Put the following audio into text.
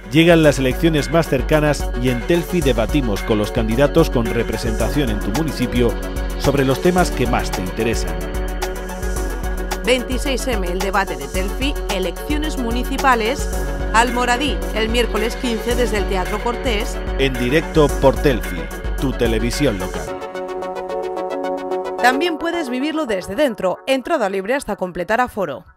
Llegan las elecciones más cercanas y en Telfi debatimos con los candidatos con representación en tu municipio sobre los temas que más te interesan. 26M, el debate de Telfi, elecciones municipales. Almoradí, el miércoles 15 desde el Teatro Cortés. En directo por Telfi, tu televisión local. También puedes vivirlo desde dentro, entrada libre hasta completar aforo.